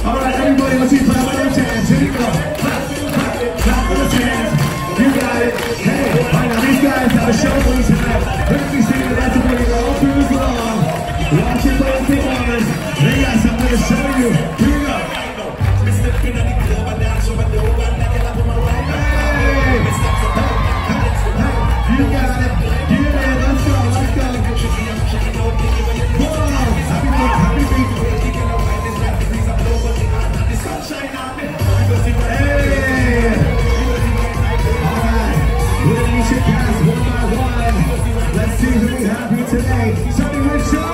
All right, everybody, let's see, clap for those hands. Here we go. Clap for those hands. You got it. Hey, all right, now these guys have a show for you tonight. They're going to be singing the rest of it all through the long. Watch your players take honors. They got something to show you. Here we go. Hey, you got it. Get it in. Let's go. Let's go. Whoa. Happy beat. Hey. All right. We're going to pass one by one. Let's see who we have here today. Starting with Sean.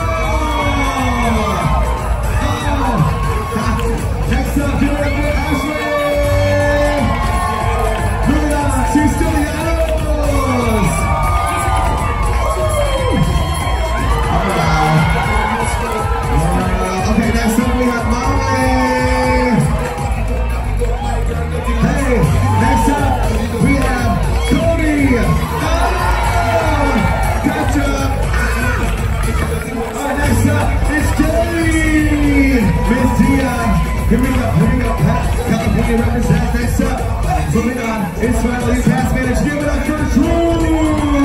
Next up, give it up for Ashley. Moving on to Stilianos. Okay, next up we have Molly. Hey, next up we have Cody. Oh, gotcha. Next up is Kelly. Miss Dia. Here we go. California represents. Next up, moving on, it's finally past managed. Give it up for Drew.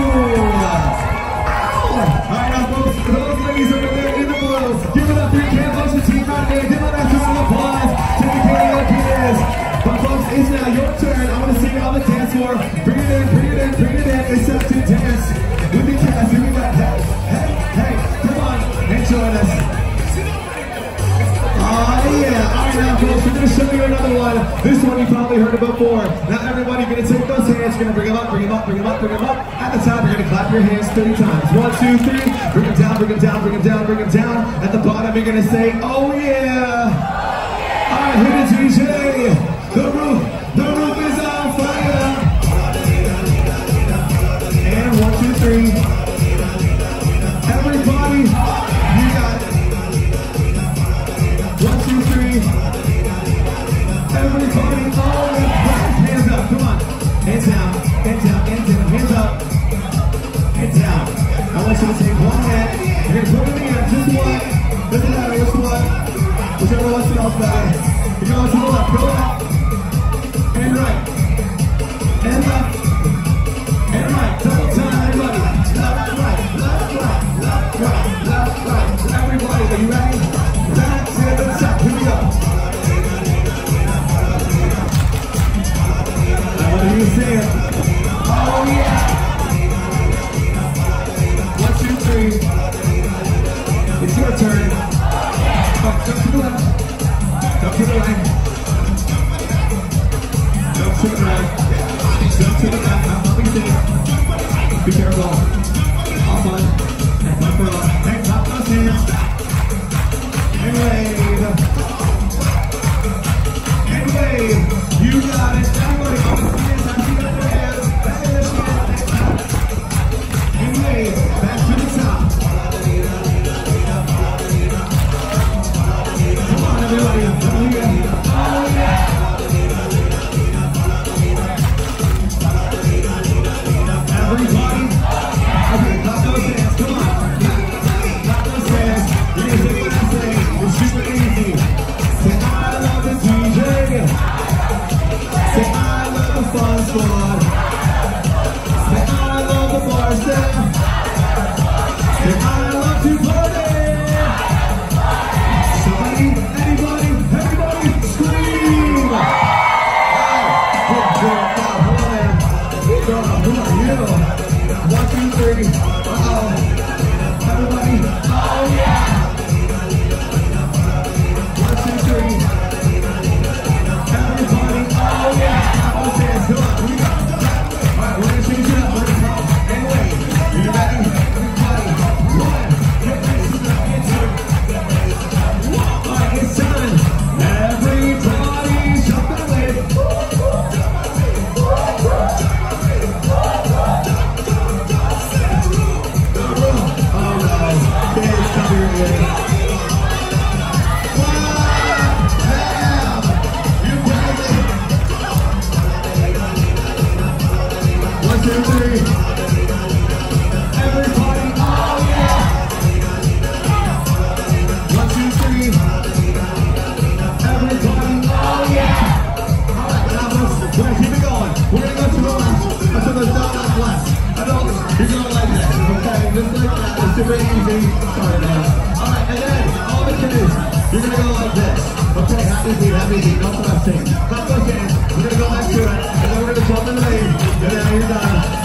Alright, now folks, for those ladies over there in the blue, give it up for your Camp team right there. Give it up for some applause to the karaoke. But folks, it's now your turn. I want to see you on the dance floor. Bring it in. It's up to dance with the cast. Here we go. Hey, come on and join us. Oh yeah, alright now folks, we're going to show you another one. This one you probably heard of before. Now everybody, you're going to take those hands, you're going to bring them up. At the top, you're going to clap your hands 30 times. 1, 2, 3, bring them down. At the bottom, you're going to say, oh yeah. Alright, hit it DJ. The roof is on fire. And 1, 2, 3. Everybody, you got it. 1, 2, 3. Everybody, all the hands up. Come on. Hands down. Hands up. Hands down. I want you to take one hand. You're going to put it in the air. Just one. Doesn't matter which one. Whichever one smells better. You're going to the left. Go left. And right. And left. And right. Double time, everybody. Left, right. Everybody, are you ready? Back to the top. Here we go. What are you saying? Oh yeah! 1, 2, 3. It's your turn. Jump to the left. Jump to the right. Jump to the right. Jump to the left. I'm helping you. Be careful. All fun. And fun for all. Hey, clap those hands. And wave. And wave. You got it. Everybody on the hands. I see that hands. And wave. Back to the top. Come on, everybody. Oh yeah. Everybody. You're gonna go like this. Okay, happy feet, no thrusting. Not pushing. We're gonna go back to it, and then we're gonna jump in the lead, and then you're done.